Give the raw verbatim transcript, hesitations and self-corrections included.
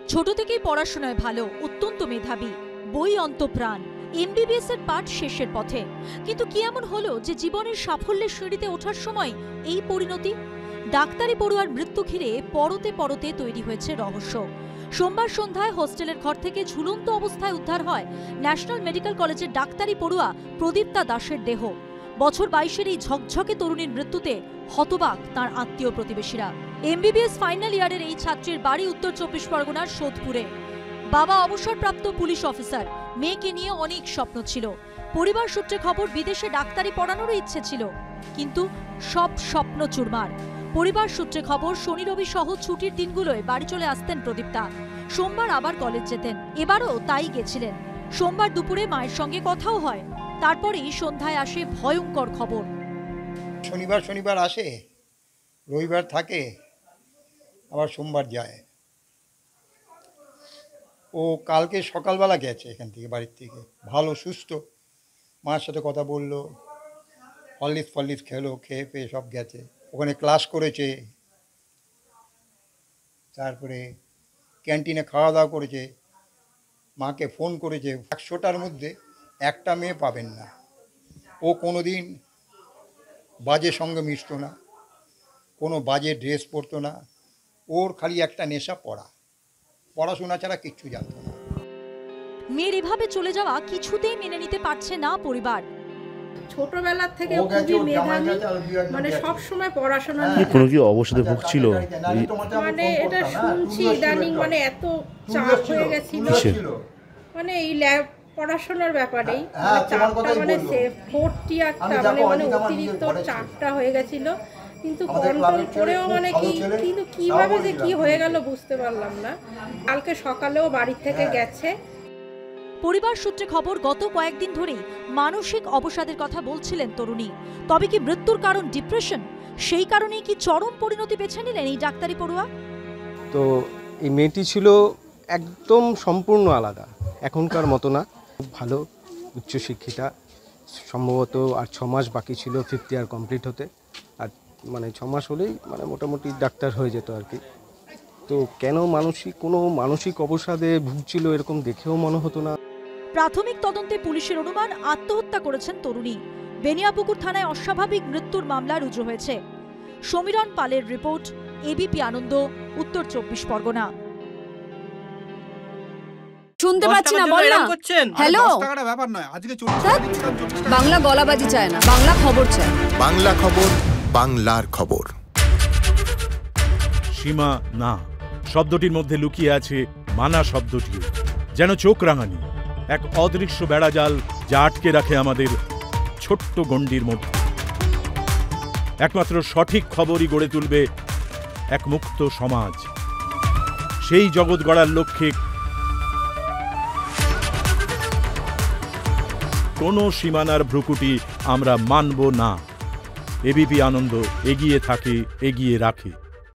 ছোট থেকেই পড়াশোনায় ভালো, অত্যন্ত মেধাবী, বই অন্তঃপ্রাণ, এমবিবিএস এর পাঠ শেষের পথে। কিন্তু কি এমন হলো যে জীবনের সাফল্যের সিঁড়িতে ওঠার সময় এই পরিণতি? ডাক্তারি পড়ুয়ার মৃত্যু ঘিরে পরতে পরতে তৈরি হয়েছে রহস্য। সোমবার সন্ধ্যায় হোস্টেলের ঘর থেকে ঝুলন্ত অবস্থায় উদ্ধার হয় ন্যাশনাল মেডিকেল কলেজের ডাক্তারি পড়ুয়া প্রদীপ্তা দাসের দেহ। বছর বাইশের এই ঝকঝকে তরুণীর মৃত্যুতে হতবাক তার আত্মীয় প্রতিবেশীরা। এমবিবিএস ফাইনাল ইয়ারের এই ছাত্রীর বাড়ি উত্তর চব্বিশ পরগনার সোদপুরে। বাবা অবসরপ্রাপ্ত পুলিশ অফিসার, মেয়েকে নিয়ে অনেক স্বপ্ন ছিল। পরিবার সূত্রে খবর বিদেশে ডাক্তারি পড়ানোরও ইচ্ছে ছিল, কিন্তু সব স্বপ্ন চুরমার। পরিবার সূত্রে খবর শনি রবি সহ ছুটির দিনগুলোয় বাড়ি চলে আসতেন প্রদীপ্তা। সোমবার আবার কলেজ যেতেন, এবারও তাই গেছিলেন। সোমবার দুপুরে মায়ের সঙ্গে কথাও হয়, তারপরেই সন্ধ্যায় আসে ভয়ঙ্কর খবর। শনিবার শনিবার আসে, রবিবার থাকে, আবার সোমবার যায়। ও কালকে সকালবেলা গেছে এখান থেকে, বাড়ির থেকে, ভালো সুস্থ, মার সাথে কথা বললো, হরলিক্স ফরলিক্স খেলো, খেয়ে পেয়ে সব গেছে। ওখানে ক্লাস করেছে, তারপরে ক্যান্টিনে খাওয়া দাওয়া করেছে, মাকে ফোন করেছে। একশোটার মধ্যে একটা মেয়ে পাবেন না। ও কোনো দিন বাজে সঙ্গে মিশতো না, কোনো বাজে ড্রেস পরতো না। ওর খালি একটা নেশা পড়া, পড়াশোনা ছাড়া কিচ্ছু জানতো না। মেয়ের এভাবে চলে যাওয়া কিছুতেই মেনে নিতে পারছে না পরিবার। ছোটবেলা থেকে খুবই মেধাবী, মানে সব সময় পড়াশোনা নিয়ে কোনো কি অবসাদে ভুগছিল, মানে এটা শুনছি ইদানিং, মানে এত চাপ হয়ে গেছিল, মানে এই ল্যাব পড়াশোনার ব্যাপারেই চাপটা, মানে ফোর্টি একটা মানে মানে অতিরিক্ত চাপটা হয়ে গেছিল। কিন্তু কন্ট্রোল করেও মানে কি, কিন্তু কিভাবে যে কি হয়ে গেল বুঝতে পারলাম না। কালকে সকালেও বাড়ি থেকে গেছে। পরিবার সূত্রে খবর গত কয়েকদিন ধরেই মানসিক অবসাদের কথা বলছিলেন তরুণী। তবে কি মৃত্যুর কারণ ডিপ্রেশন? সেই কারণেই কি চরম পরিণতি বেছে নিলেন এই ডাক্তারি পড়ুয়া? তো এই মেয়েটি ছিল একদম সম্পূর্ণ আলাদা, এখনকার মতো না, খুব ভালো উচ্চশিক্ষিতা। সম্ভবত আর ছ মাস বাকি ছিল ফিফথ ইয়ার কমপ্লিট হতে, আর মানে ছ মাস হলেই মানে মোটামুটি ডাক্তার হয়ে যেত আর কি। তো কেন মানসিক কোনো মানসিক অবসাদে ভুগছিল এরকম দেখেও মনে হতো না। প্রাথমিক তদন্তে পুলিশের অনুমান আত্মহত্যা করেছেন তরুণী। বেনিয়াপুকুর থানায় অস্বাভাবিক মৃত্যুর মামলা রুজু হয়েছে। সমীরণ পালের রিপোর্ট, এবিপি আনন্দ, উত্তর চব্বিশ পরগনা। শুনতে পাচ্ছি না, বল না। হ্যালো, ব্যাপার নয়, আজকে বাংলা গলাবাজি চায় না, বাংলা খবর চায়। বাংলা খবর, বাংলার খবর। সীমা না শব্দটির মধ্যে লুকিয়ে আছে মানা শব্দটিও, যেন চোখ রাঙানি এক অদৃশ্য বেড়াজাল যা আটকে রাখে আমাদের ছোট্ট গণ্ডির মধ্যে। একমাত্র সঠিক খবরই গড়ে তুলবে এক মুক্ত সমাজ। সেই জগৎ গড়ার লক্ষ্যে কোনো সীমানার ভ্রুকুটি আমরা মানব না। এবিপি আনন্দ এগিয়ে থাকে, এগিয়ে রাখে।